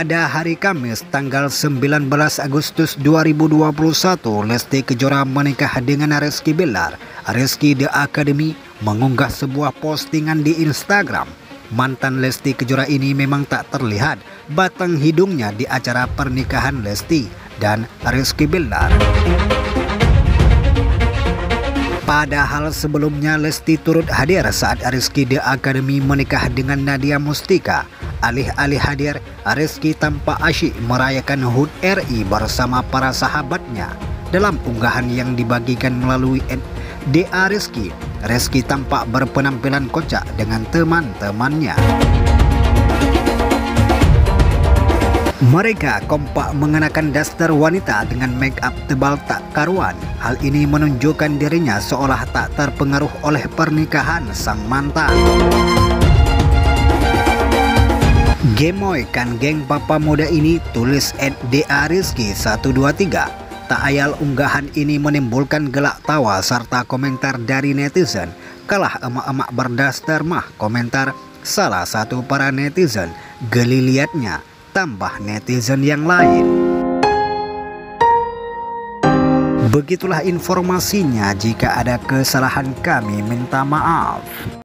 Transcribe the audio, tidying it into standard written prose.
Pada hari Kamis tanggal 19 Agustus 2021, Lesti Kejora menikah dengan Rizky Bilar. Rizky The Academy mengunggah sebuah postingan di Instagram. Mantan Lesti Kejora ini memang tak terlihat batang hidungnya di acara pernikahan Lesti dan Rizky Bilar. Padahal sebelumnya Lesti turut hadir saat Rizky The Academy menikah dengan Nadia Mustika. Alih-alih hadir, Rizky tampak asyik merayakan HUT RI bersama para sahabatnya. Dalam unggahan yang dibagikan melalui @DA Rizky, Rizky tampak berpenampilan kocak dengan teman-temannya. Mereka kompak mengenakan daster wanita dengan make up tebal tak karuan. Hal ini menunjukkan dirinya seolah tak terpengaruh oleh pernikahan sang mantan. Gemoy kan geng papa muda ini, tulis @DA Rizky 123. Tak ayal unggahan ini menimbulkan gelak tawa serta komentar dari netizen. Kalah emak-emak berdaster mah, komentar salah satu para netizen. Geli liatnya, tambah netizen yang lain. Begitulah informasinya, jika ada kesalahan kami minta maaf.